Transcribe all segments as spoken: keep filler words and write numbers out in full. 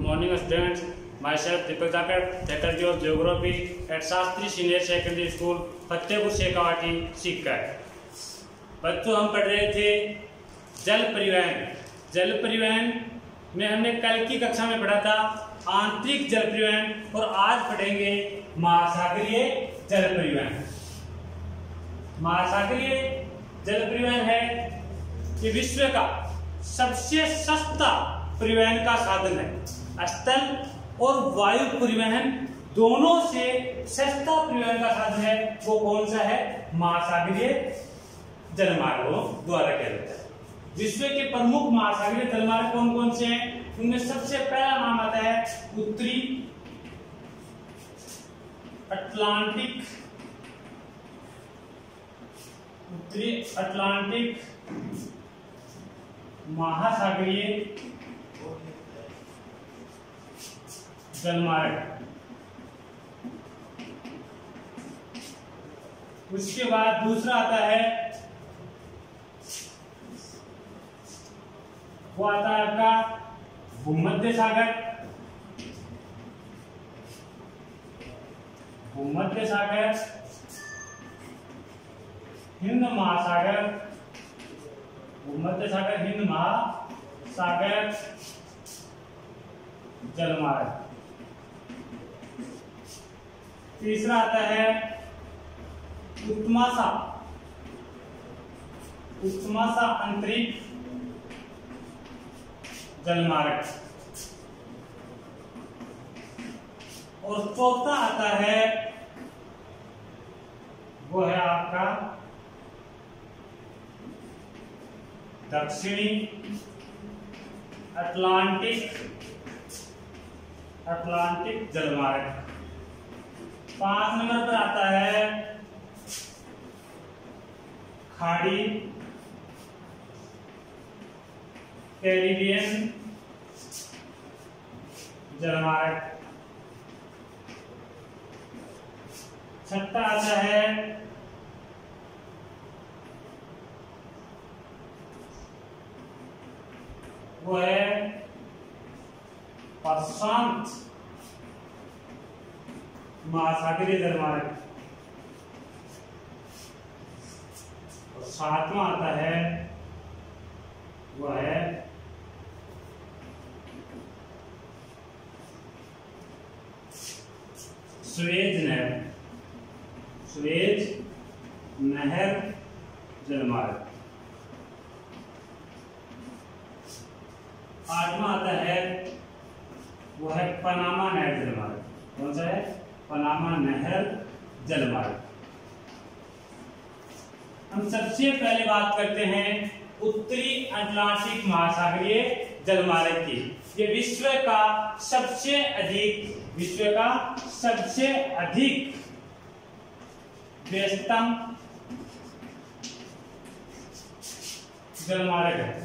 morning students. Myself Deepak Zakar, Faculty of Geography at Shastri Senior Secondary School, Fatehpur Shekhawati Sikar. बच्चों हम पढ़ रहे थे जल परिवहन। जल परिवहन में हमने कल की कक्षा में पढ़ा था आंतरिक जल परिवहन और आज पढ़ेंगे महासागरीय जल परिवहन। महासागरीय जल परिवहन है कि विश्व का सबसे सस्ता परिवहन का साधन है। स्थल और वायु परिवहन दोनों से सस्ता परिवहन का साधन है वो कौन सा है? महासागरीय जलमार्गों द्वारा किया जाता है। विश्व के प्रमुख महासागरीय जलमार्ग कौन कौन से हैं? उनमें सबसे पहला नाम आता है उत्तरी अटलांटिक उत्तरी अटलांटिक महासागरीय जलमार्ग। उसके बाद दूसरा आता है वो आता है आपका भूमध्य सागर। भूमध्य सागर, हिंद महासागर, भूमध्य सागर हिंद महासागर जलमार्ग। तीसरा आता है उत्तमासा उत्तमासा अंतरिक्ष जलमार्ग। और चौथा आता है वो है आपका दक्षिणी अटलांटिक अटलांटिक जलमार्ग। पांच नंबर पर आता है खाड़ी कैरिबियन जलमार्ग। छठा आता है वो है प्रशांत महासागरीय जलमार्ग। और सातवां आता है वो है सुएज नहर सुएज नहर जलमार्ग। आठवां आता है वो है पनामा नहर जलमार्ग। कौन सा है? पनामा नहर जलमार्ग। हम सबसे पहले बात करते हैं उत्तरी अटलांटिक महासागरीय जलमार्ग की। ये विश्व का सबसे अधिक विश्व का सबसे अधिक व्यस्तम जलमार्ग है।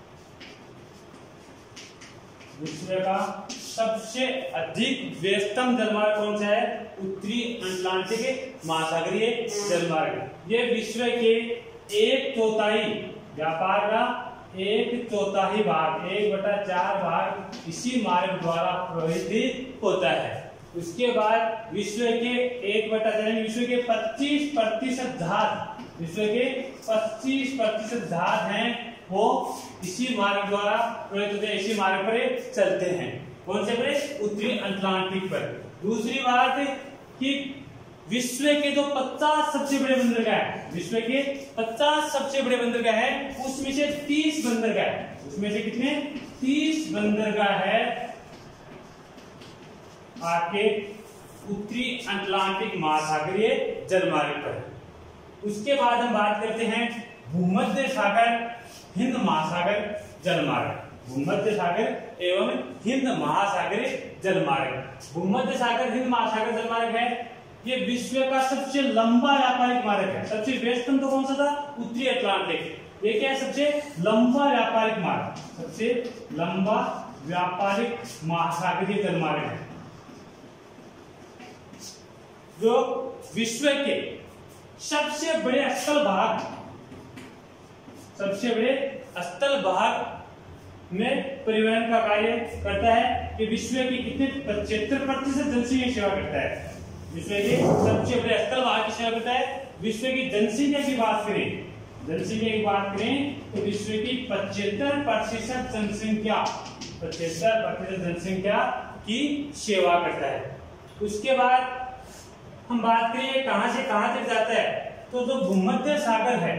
विश्व का सबसे अधिक व्यस्तम जलमार्ग कौन सा है? उत्तरी अटलांटिक महासागरीय जलमार्ग। ये विश्व के एक चौथाई व्यापार का एक चौथाई भाग एक बटा चार भाग इसी मार्ग द्वारा प्रभावित होता है। उसके बाद विश्व के एक बटा चार विश्व के पच्चीस प्रतिशत जहाज विश्व के पच्चीस प्रतिशत जहाज हैं वो इसी मार्ग द्वारा प्रभावित होते हैं, इसी मार्ग पर चलते हैं। कौन से पर? उत्तरी अटलांटिक पर। दूसरी बात कि विश्व के जो पचास सबसे बड़े बंदरगाह है विश्व के पचास सबसे बड़े बंदरगाह है उसमें से तीस बंदरगाह है उसमें से कितने? तीस बंदरगाह है आपके उत्तरी अटलांटिक महासागरीय जलमार्ग पर। उसके बाद हम बात करते हैं भूमध्य सागर हिंद महासागर जलमार्ग। भूमध्य सागर एवं हिंद महासागरीय जलमार्ग। भूमध्य सागर हिंद महासागर जलमार्ग है ये विश्व का सबसे लंबा व्यापारिक मार्ग है। सबसे व्यस्तम तो कौन सा था? उत्तरी अटलांटिक। ये क्या है? सबसे लंबा व्यापारिक मार्ग सबसे लंबा व्यापारिक महासागरीय जलमार्ग है जो विश्व के सबसे बड़े स्थल भाग सबसे बड़े स्थल भाग में परिवहन का कार्य करता है कि विश्व की कितने पचहत्तर प्रतिशत जनसंख्या की सेवा करता है। विश्व के सबसे बड़े स्थल वाहक की सेवा करता है। विश्व की जनसंख्या की बात करें जनसंख्या की बात करें तो विश्व की पचहत्तर प्रतिशत जनसंख्या पचहत्तर प्रतिशत जनसंख्या की सेवा करता है। उसके बाद हम बात करें कहां से कहां तक जाता है तो जो भूमध्य सागर है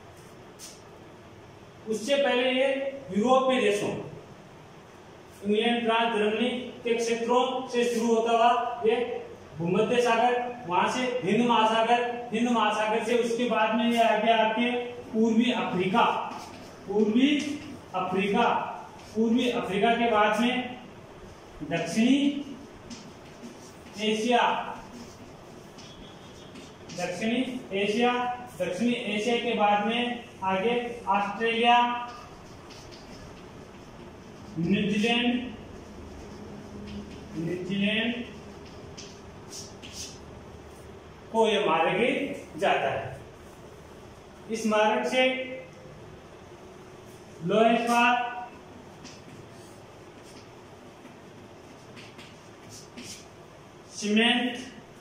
उससे पहले ये यूरोपीय देशों इंग्लैंड, फ्रांस, जर्मनी के क्षेत्रों से शुरू होता हुआ ये भूमध्य सागर, वहां से हिंद महासागर, हिंद महासागर से उसके बाद में ये आगे आपके पूर्वी अफ्रीका पूर्वी अफ्रीका पूर्वी अफ्रीका के बाद में दक्षिणी एशिया दक्षिणी एशिया दक्षिणी एशिया के बाद में आगे ऑस्ट्रेलिया, न्यूजीलैंड न्यूजीलैंड को यह मार्ग जाता है। इस मार्ग से लोहे इस्पात, सीमेंट,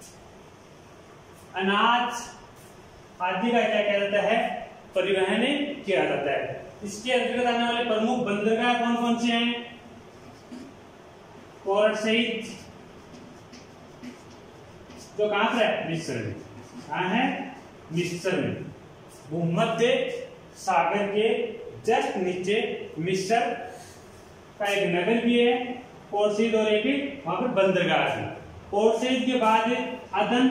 अनाज आदि का क्या किया जाता है परिवहन किया जाता है। इसके अंतर्गत आने वाले प्रमुख बंदरगाह कौन कौन से हैं? पोर्ट सईद जो कहां पर है मिस्र में, कहां है मिस्र में, भूमध्य सागर के जस्ट नीचे मिस्र का एक नगर भी है पोर्ट सईद और एक वहां पर बंदरगाह है। पोर्ट सईद के बाद अदन,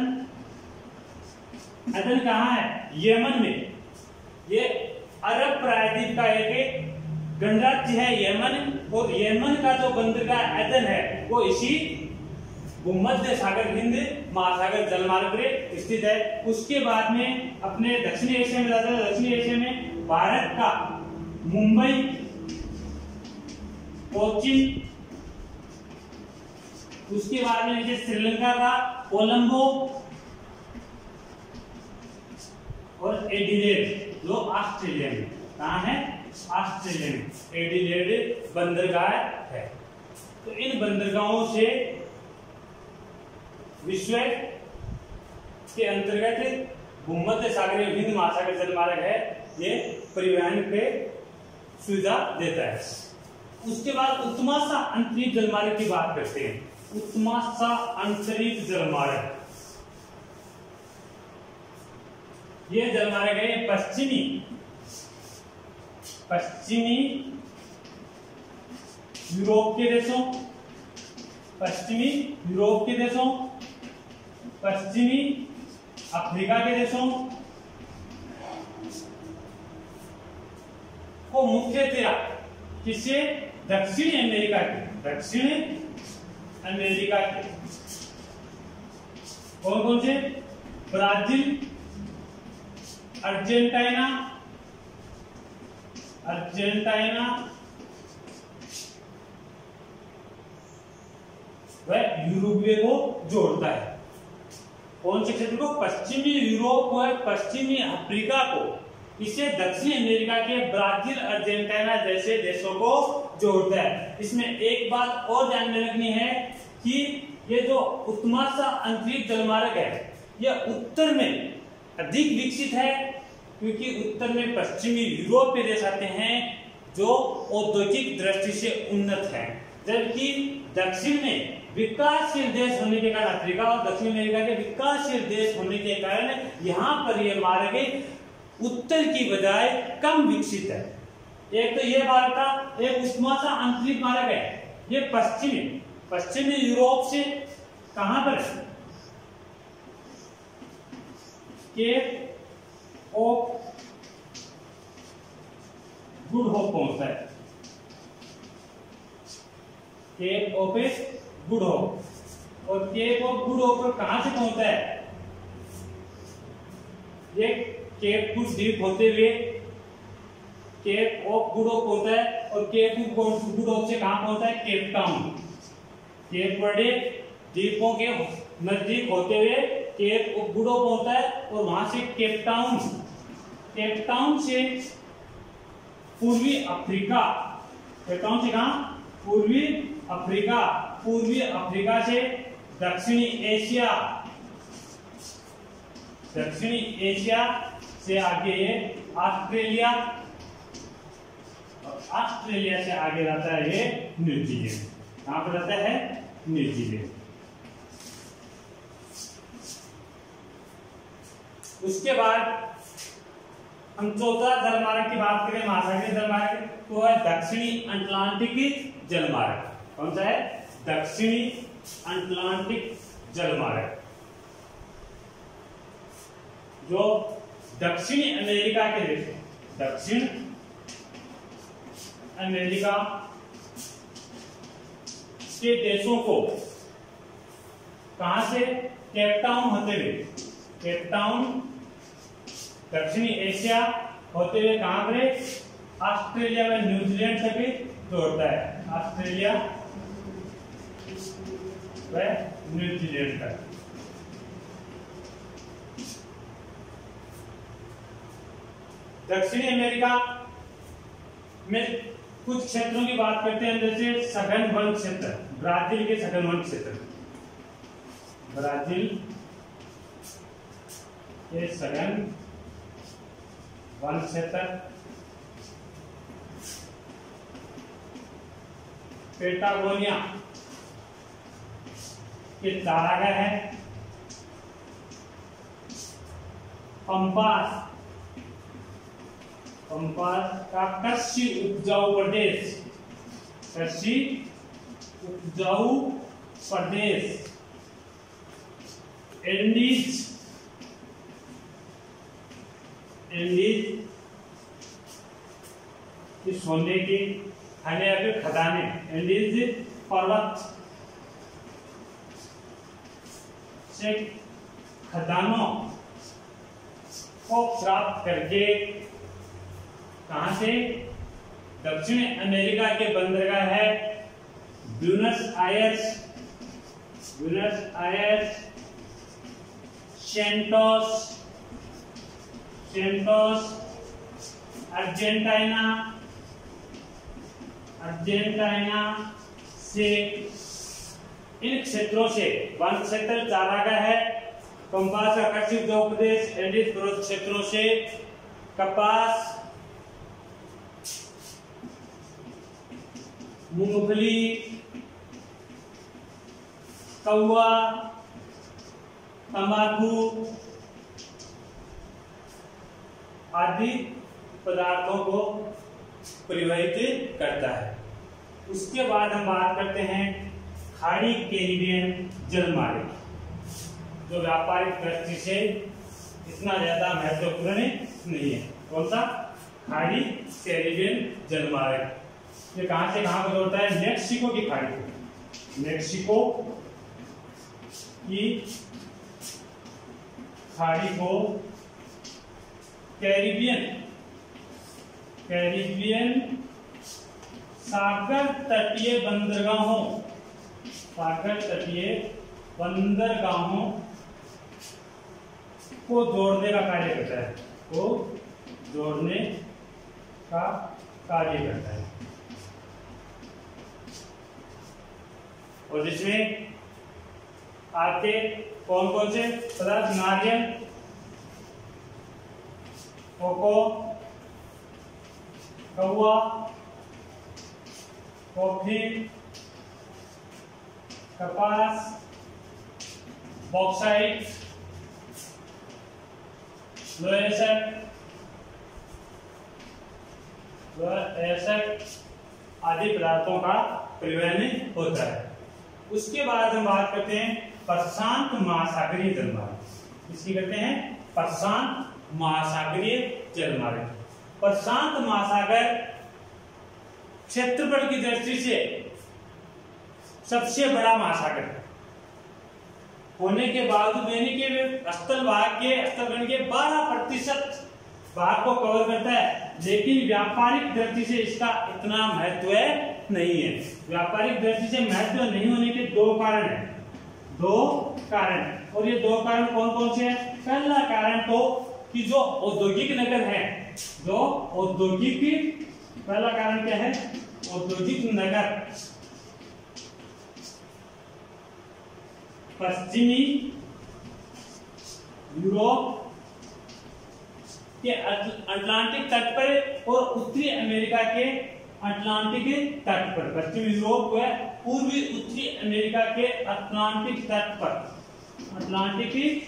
अदन कहां है यमन में, ये अरब प्रायद्वीप का एक गणराज्य है यमन, और यमन का जो बंदरगाह अदन है वो इसी भूमध्य सागर हिंद महासागर जलमार्ग पर स्थित है। उसके बाद में अपने दक्षिणी एशिया में जाता है। दक्षिणी एशिया में भारत का मुंबई, कोच्चि, उसके बाद में नीचे श्रीलंका का कोलंबो और एडिलेड जो ऑस्ट्रेलिया में, कहां है ऑस्ट्रेलिया में एडिलेड बंदरगाह है। तो इन बंदरगाहों से विश्व के अंतर्गत भूमध्य सागर हिंद महासागर जलमार्ग है, ये परिवहन के सुविधा देता है। उसके बाद उत्तमाशा अंतरिक्ष जलमार्ग की बात करते हैं। उत्तमाशा अंतरिक्ष जलमार्ग, ये जलमार्ग है पश्चिमी पश्चिमी यूरोप के देशों पश्चिमी यूरोप के देशों पश्चिमी अफ्रीका के देशों को मुख्यतया किसे दक्षिणी अमेरिका के दक्षिणी अमेरिका के कौन कौन से ब्राजील, अर्जेंटीना अर्जेंटीना वह यूरोपीय को जोड़ता है। कौन से क्षेत्र को? पश्चिमी यूरोप और पश्चिमी अफ्रीका को, इसे दक्षिणी अमेरिका के ब्राजील, अर्जेंटीना जैसे देशों को जोड़ता है। इसमें एक बात और ध्यान में रखनी है कि ये जो उत्तमाशा अंतरिक्ष जलमार्ग है यह उत्तर में अधिक विकसित है, क्योंकि उत्तर में पश्चिमी यूरोपीय देश आते हैं जो औद्योगिक दृष्टि से उन्नत हैं, जबकि दक्षिण में विकासशील देश होने के कारण अफ्रीका और दक्षिण अमेरिका के विकासशील देश होने के कारण यहाँ पर यह मार्ग उत्तर की बजाय कम विकसित है। एक तो ये मार्ग था, एक उत्तमाशा अंतरिक्ष मार्ग है, ये पश्चिमी पश्चिमी यूरोप से कहां पर है केप ऑफ गुड होप पहुंचता है। केप ऑफ गुड होप, और केप ऑफ गुड होप पर कहां से पहुंचता है? ये केप गुड द्वीप होते हुए केप ऑफ गुड होप होता है, और केप ऑफ गुड होप से कहां पहुंचता है? Cape Town. केप वर्डे द्वीपों के नजदीक होते हुए केप ऑफ गुड होप होता है, और वहां से केप टाउन केप टाउन से पूर्वी अफ्रीका केपटाउन से कहां? पूर्वी अफ्रीका, पूर्वी अफ्रीका से दक्षिणी एशिया, दक्षिणी एशिया से आगे ऑस्ट्रेलिया, और ऑस्ट्रेलिया से आगे रहता है ये न्यूजीलैंड। कहां पर रहता है? न्यूजीलैंड। उसके बाद हम चौथा जलमार्ग की बात करें, महासागरीय जलमार्ग, तो है दक्षिणी अटलांटिक जलमार्ग। कौन सा है? दक्षिणी अटलांटिक जलमार्ग, जो दक्षिणी अमेरिका के देश, दक्षिण अमेरिका के देशों को कहां से? केपटाउन होते हुए, केपटाउन दक्षिणी एशिया होते हुए कहां पर? ऑस्ट्रेलिया में न्यूजीलैंड तक भी जोड़ता है, ऑस्ट्रेलिया व न्यूजीलैंड तक। दक्षिणी अमेरिका में कुछ क्षेत्रों की बात करते हैं, जैसे सघन वन क्षेत्र, ब्राजील के सघन वन क्षेत्र, ब्राजील के सघन वन क्षेत्र, पेटागोनिया के चारागाह है, पंपास, पंपास का कृषि उपजाऊ प्रदेश, कृषि उपजाऊ प्रदेश, एंडीज, एंडीज की सोने की खाने खदाने, एंडीज पर्वत से खदानों को प्राप्त करके कहां से? दक्षिण अमेरिका के बंदरगाह है Buenos Aires, Buenos Aires, Santos, Santos, Argentina, Argentina से, इन क्षेत्रों से वन क्षेत्र चारागाह है, पंपास का कृषि उद्योग प्रदेश, एंडीज पर्वत क्षेत्रों से कपास, मूंगफली, कौवा, तंबाकू आदि पदार्थों को परिवहित करता है। उसके बाद हम बात करते हैं खाड़ी कैरिबियन जलमार्ग, जो व्यापारिक दृष्टि से इतना ज्यादा महत्वपूर्ण नहीं है। कौन सा? खाड़ी कैरिबियन जलमार्ग। ये कहां से कहां पर जोड़ता है? मेक्सिको की खाड़ी को, मेक्सिको की खाड़ी को कैरिबियन, कैरिबियन सागर तटीय बंदरगाहों, सागर तटीय बंदरगाहों को जोड़ने का कार्य करता है, को जोड़ने का कार्य करता है। और जिसमें आते कौन कौन से पदार्थ? नारियल, कोको, कौवा, कॉफी, कपास, बॉक्साइट, लोहा एसिड, लोहा एसिड आदि पदार्थों का परिवहन होता है। उसके बाद हम बात करते हैं प्रशांत महासागरीय जलमार्ग। इसकी करते हैं प्रशांत महासागरीय जलमार्ग। प्रशांत महासागर क्षेत्रफल की दृष्टि से सबसे बड़ा महासागर होने के बावजूद यानी कि स्थल भाग के स्थलगण के बारह प्रतिशत भाग को कवर करता है, लेकिन व्यापारिक दृष्टि से इसका इतना महत्व नहीं है। व्यापारिक दृष्टि से महत्व नहीं होने के दो कारण हैं, दो कारण। और ये दो कारण कौन कौन से हैं? पहला कारण तो कि जो औद्योगिक नगर है, जो औद्योगिक, पहला कारण क्या है? औद्योगिक नगर पश्चिमी यूरोप के अटलांटिक तट पर और उत्तरी अमेरिका के अटलांटिक तट पर, पश्चिमी यूरोप व पूर्वी उत्तरी अमेरिका के अटलांटिक तट पर, अटलांटिक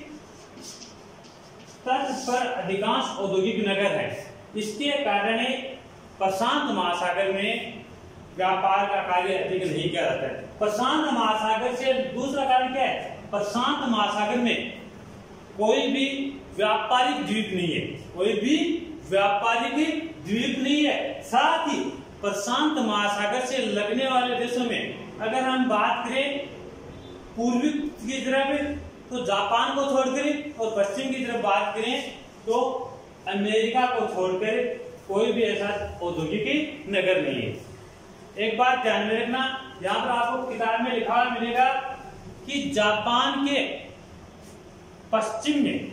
तट पर अधिकांश औद्योगिक नगर है। इसके कारण प्रशांत महासागर में व्यापार का कार्य अधिक नहीं किया जाता है। प्रशांत महासागर से दूसरा कारण क्या है? प्रशांत महासागर में कोई भी व्यापारिक द्वीप नहीं है, कोई भी व्यापारिक द्वीप नहीं है। साथ ही प्रशांत महासागर से लगने वाले देशों में अगर हम बात करें पूर्वी की तरफ तो जापान को छोड़कर और पश्चिम की तरफ बात करें तो अमेरिका को छोड़कर कोई भी ऐसा औद्योगिक नगर नहीं है। एक बात ध्यान में रखना, यहाँ पर आपको किताब में लिखा हुआ मिलेगा कि जापान के पश्चिम में,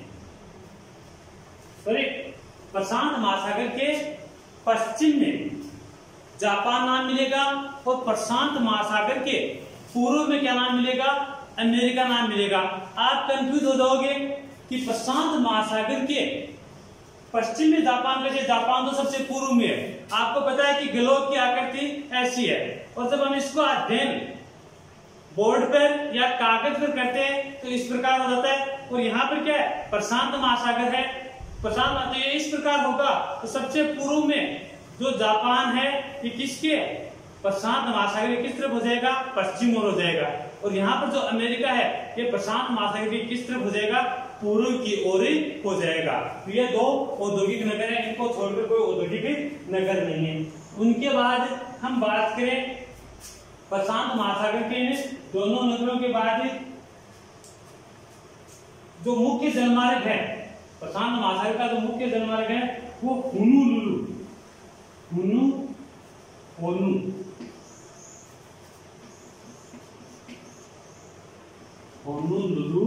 सॉरी प्रशांत महासागर के पश्चिम में जापान नाम मिलेगा और प्रशांत महासागर के पूर्व में क्या नाम मिलेगा? अमेरिका नाम मिलेगा। आप कंफ्यूज हो जाओगे कि प्रशांत महासागर के पश्चिम में जापान कैसे? जापान तो सबसे पूर्व में है। आपको पता है कि ग्लोब की आकृति ऐसी है और जब हम इसको अध्ययन बोर्ड पर या कागज पर करते हैं तो इस प्रकार हो जाता है। और यहाँ पर क्या है? प्रशांत महासागर है। प्रशांत तो ये इस प्रकार होगा तो सबसे पूर्व में जो जापान है ये किसके? प्रशांत महासागर किस तरफ हो जाएगा? पश्चिम ओर हो जाएगा। और यहाँ पर जो अमेरिका है ये प्रशांत महासागर के किस तरफ हो जाएगा? पूर्व की ओर हो जाएगा। तो ये दो औद्योगिक नगर है, इनको छोड़कर कोई औद्योगिक नगर नहीं है। उनके बाद हम बात करें प्रशांत महासागर के दोनों नगरों के बाद जो मुख्य जलमार्ग है, प्रशांत महासागर का जो मुख्य जलमार्ग है वो होनोलुलु हुनु होनु होनोलुलु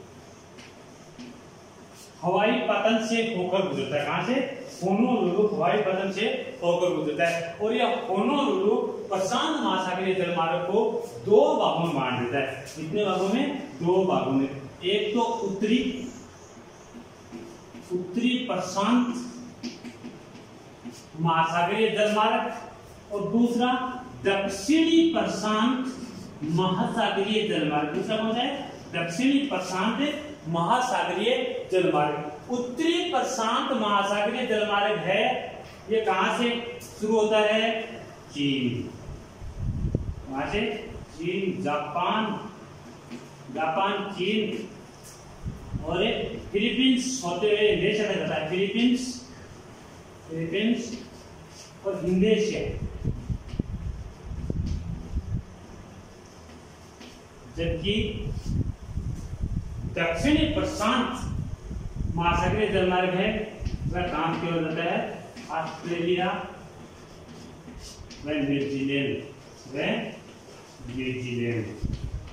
हवाई पतन से होकर गुजरता है। कहां से? होनोलुलु हवाई पतन से होकर गुजरता है। और यह होनोलुलु प्रशांत महासागरीय जलमार्ग को दो भागों में बांट देता है। कितने भागों में? दो भागों में। एक तो उत्तरी उत्तरी प्रशांत महासागरीय जलमार्ग और दूसरा दक्षिणी प्रशांत महासागरीय जलमार्ग। दूसरा कौन सा है? दक्षिणी प्रशांत महासागरीय जलमार्ग। उत्तरी प्रशांत महासागरीय जलमार्ग है ये कहां से शुरू होता है? चीन, वहां से चीन, जापान, जापान, चीन और फिलीपींस होते हुए देश जाता है। फिलीपींस फिलीपींस और इंडोनेशिया। जबकि दक्षिणी प्रशांत महासागरीय जलमार्ग है वह काम किया जाता है ऑस्ट्रेलिया व न्यूजीलैंड व न्यूजीलैंड।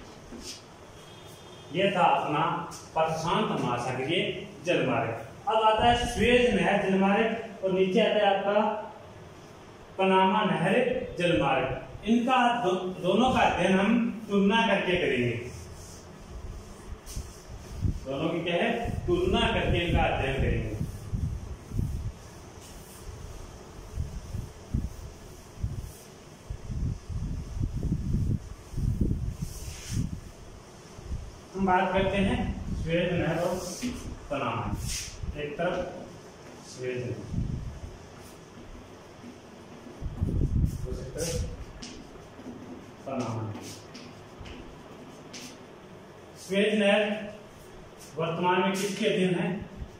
यह था अपना प्रशांत महासागरीय जलमार्ग। अब आता है स्वेज नहर जलमार्ग और नीचे आता है आपका पनामा नहर जलमार्ग। इनका दो, दोनों का अध्ययन हम तुलना करके करेंगे। दोनों की क्या है? तुलना करके इनका अध्ययन करेंगे। हम बात करते हैं स्वेज नहर और पनामा। एक तरफ स्वेज नहर, दूसरी तरफ पनामा। स्वेज नहर वर्तमान में किसके अधीन है?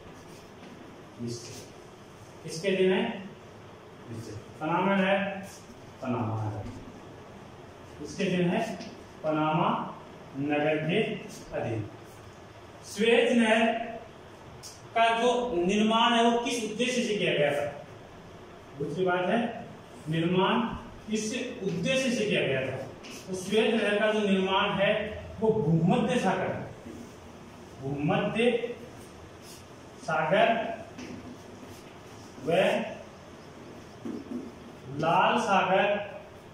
किसके अधीन है? पनामा नहर, पनामा नहर किसके अधीन है? पनामा नगर के अधीन। स्वेज नहर का जो निर्माण है वो किस उद्देश्य से किया गया था? दूसरी बात है निर्माण किस उद्देश्य से किया गया था? तो स्वेज नहर का जो निर्माण है वो भूमध्य सागर भूमध्य सागर व लाल सागर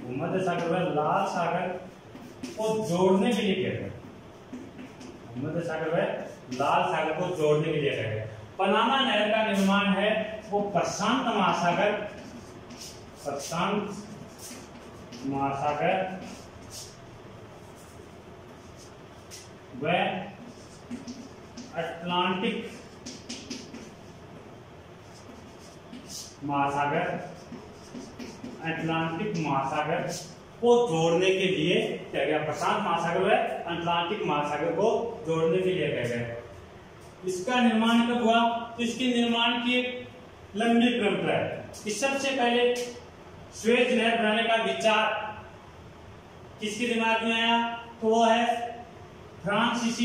भूमध्य सागर व लाल सागर को जोड़ने के लिए किया गया। भूमध्य सागर व लाल सागर को जोड़ने के लिए किया गया। पनामा नहर का निर्माण है वो प्रशांत महासागर प्रशांत महासागर व अटलांटिक महासागर अटलांटिक महासागर को जोड़ने के लिए क्या गया। प्रशांत महासागर व अटलांटिक महासागर को जोड़ने के लिए क्या गया। इसका निर्माण कब हुआ? तो इसके निर्माण की एक लंबी परंपरा है। इस सबसे पहले स्वेज नहर बनाने का विचार किसके दिमाग में आया? तो वो है फ्रांसीसी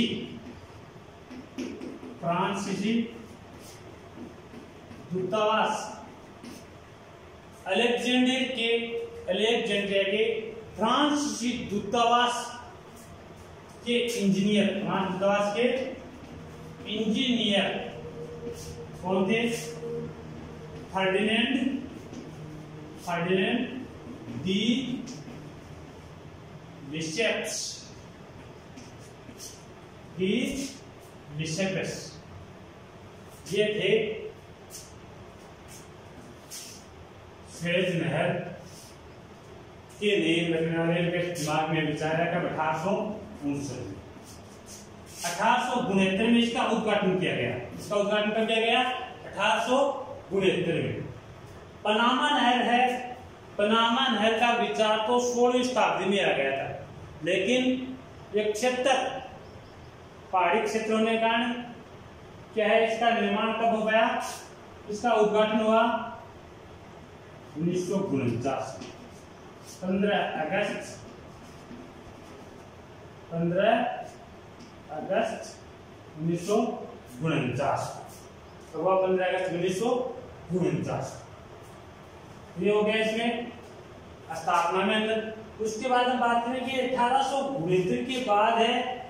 फ्रांसीसी दूतावास अलेक्जेंडर के अलेक्जेंड्रिया के फ्रांसीसी दूतावास के इंजीनियर फ्रांस दूतावास के इंजीनियर कौन थे? Ferdinand Ferdinand de Lesseps de Lesseps ये थे स्वेज नहर के नींव रखने वाले के दिमाग में विचार है कब अठारह सौ उनसठ में अठारह सौ उनहत्तर में इसका उद्घाटन किया गया। इसका उद्घाटन कब किया गया? अठारह सौ उनहत्तर में। पनामा नहर है, पनामा नहर का विचार तो सोलहवीं शताब्दी में आ गया था, लेकिन ये क्षेत्र पहाड़ी क्षेत्र होने के कारण क्या है, इसका निर्माण कब हो गया? इसका उद्घाटन हुआ उन्नीस सौ उनचास पंद्रह अगस्त पंद्रह अगस्त उन्नीस सौ उनचास हुआ पंद्रह अगस्त उन्नीस सौ उनचास। ये हो गया इसमें स्थापना में अंदर। उसके बाद हम बात करें कि अठारह सौ उनहत्तर के बाद है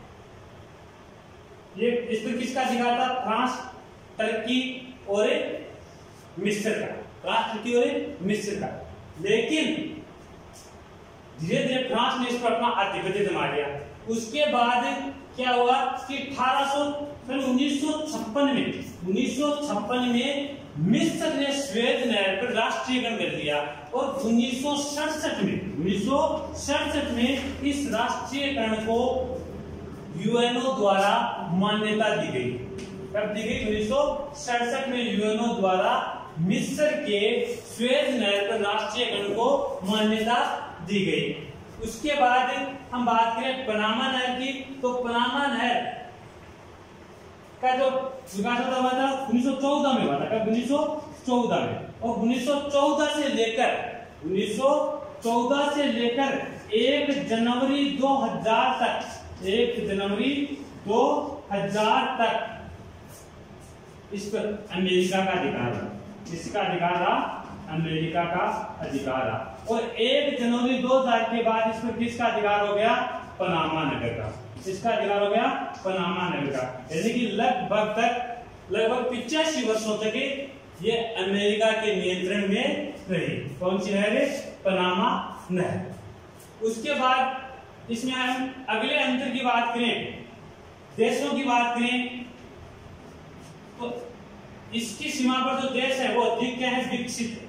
ये इस पर किसका अधिकार था? फ्रांस, टर्की और मिस्र का। फ्रांस, टर्की और मिस्र का। लेकिन धीरे धीरे फ्रांस ने इस पर अपना आधिपत्य जमा लिया। उसके बाद क्या हुआ कि अठारह सौ उन्नीस सौ छप्पन में उन्नीस सौ छप्पन में मिस्र ने स्वेज नहर पर राष्ट्रीयकरण कर दिया और उन्नीस सौ सड़सठ में उन्नीस सौ सड़सठ में इस राष्ट्रीयकरण को यूएनओ द्वारा मान्यता दी गई। कब दी गई? उन्नीस सौ सड़सठ में यूएनओ द्वारा मिस्र के स्वेज नहर पर राष्ट्रीयकरण को मान्यता दी गई। उसके बाद हम बात करें पनामा नहर की, तो पनामा नहर का जो विकास हुआ था उन्नीस सौ चौदह में हुआ था। कब? उन्नीस सौ चौदह में। और उन्नीस सौ चौदह से लेकर उन्नीस सौ चौदह से लेकर एक जनवरी दो हज़ार तक एक जनवरी दो हज़ार तक इस पर अमेरिका का अधिकार रहा। इसका अधिकार रहा, अमेरिका का अधिकार रहा। और एक जनवरी दो हज़ार के बाद इस पर किसका अधिकार हो गया? पनामा नगर का। इसका अधिकार हो गया पनामा नगर का। यानी कि लगभग तक लगभग पिचासी वर्षों तक ये अमेरिका के नियंत्रण में रही। कौन सी नहर? पनामा नहर। उसके बाद इसमें हम अगले अंतर की बात करें, देशों की बात करें, तो इसकी सीमा पर जो देश है वो अधिक क्या है? विकसित है।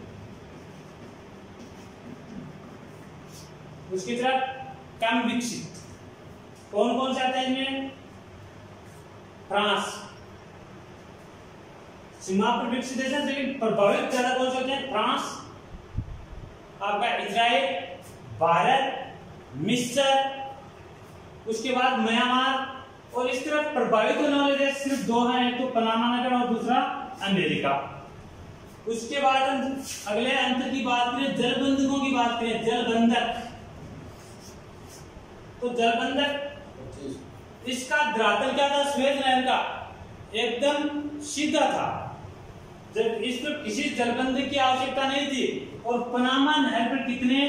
उसकी तरफ कम विकसित। कौन कौन से आते हैं इनमें? फ्रांस सीमा पर विकसित देश है, लेकिन प्रभावित ज्यादा कौन से होते हैं? फ्रांस, आपका इजराइल, भारत, मिस्र, उसके बाद म्यांमार। और इस तरफ प्रभावित होने वाले देश सिर्फ दो हैं, एक तो पनामा नगर और दूसरा अमेरिका। उसके बाद हम अगले अंतर की बात करें, जलबंधकों की बात करें। जलबंधक, तो जलबंधक इसका धरातल क्या था? स्वेज नहर का एकदम सीधा था, जब इस पर किसी जलबंधक की आवश्यकता नहीं थी। और पनामा नहर पर कितने?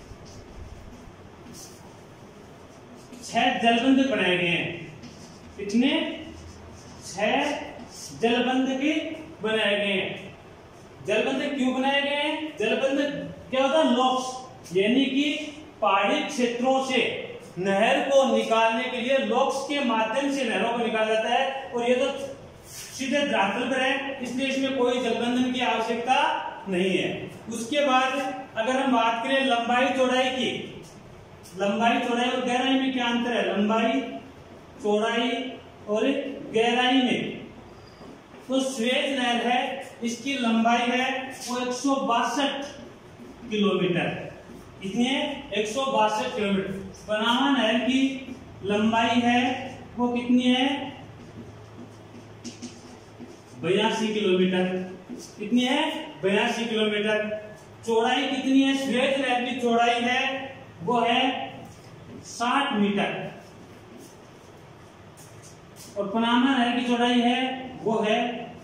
छह जलबंधक बनाए गए हैं। कितने? छह जलबंधक बनाए गए हैं। जलबंधक क्यों बनाए गए हैं? जलबंधक क्या होता है? लॉक्स यानी कि पहाड़ी क्षेत्रों से नहर को निकालने के लिए लॉक्स के माध्यम से नहरों को निकाला जाता है, और ये तो सीधे धरातल पर है, इसलिए इसमें कोई जलबंधन की आवश्यकता नहीं है। उसके बाद अगर हम बात करें लंबाई चौड़ाई की, लंबाई चौड़ाई और गहराई में क्या अंतर है? लंबाई चौड़ाई और गहराई में तो स्वेज नहर है, इसकी लंबाई है वो एक सौ बासठ किलोमीटर, इतने एक सौ बासठ किलोमीटर। पनामा नहर की लंबाई है वो कितनी है? बयासी किलोमीटर, कितनी है? बयासी किलोमीटर। चौड़ाई कितनी है? स्वेज नहर की चौड़ाई है वो है साठ मीटर, और पनामा नहर की चौड़ाई है वो है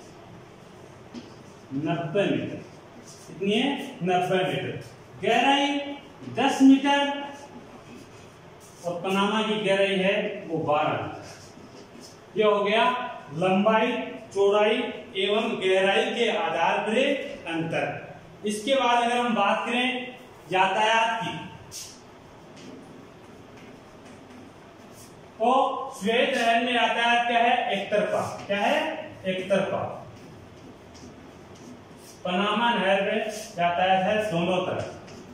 नब्बे मीटर, कितनी है? नब्बे मीटर। गहराई दस मीटर और पनामा की गहराई है वो बारह मीटर। यह हो गया लंबाई चौड़ाई एवं गहराई के आधार पर अंतर। इसके बाद अगर हम बात करें यातायात की, तो स्वेज नहर में यातायात क्या है? एक तरफा। क्या है? एक तरफा। पनामा नहर में यातायात है दोनों तरफ।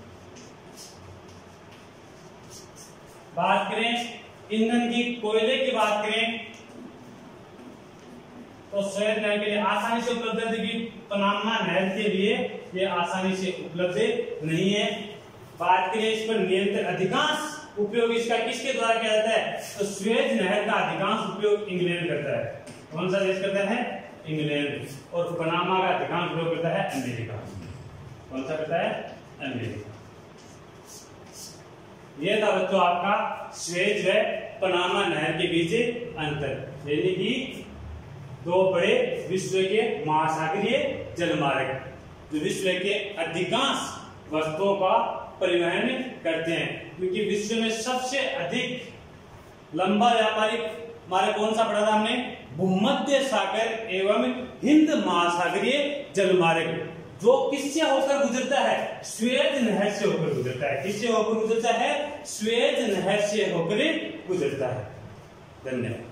बात करें ईंधन की, कोयले की बात करें तो स्वेज नहर के लिए आसानी से उपलब्ध है, लेकिन पनामा नहर के लिए ये आसानी से उपलब्ध नहीं है। बात करें इस पर नियंत्रण, अधिकांश उपयोग इसका किसके द्वारा किया जाता है? तो स्वेज नहर का अधिकांश उपयोग इंग्लैंड करता है। कौन सा देश करता है? इंग्लैंड। और पनामा का अधिकांश उपयोग करता है अमेरिका। कौन सा करता है? अमेरिका। यह था बच्चों आपका स्वेज व पनामा नहर के बीच अंतर, यानी कि दो बड़े विश्व के महासागरीय जलमार्ग जो विश्व के अधिकांश वस्तुओं का परिवहन करते हैं, क्योंकि विश्व में सबसे अधिक लंबा व्यापारिक मार्ग कौन सा पढ़ा था हमने? भूमध्य सागर एवं हिंद महासागरीय जलमार्ग, जो किससे होकर गुजरता है? स्वेज नहर से होकर गुजरता है। किससे होकर गुजरता है? स्वेज नहर से होकर गुजरता है। धन्यवाद।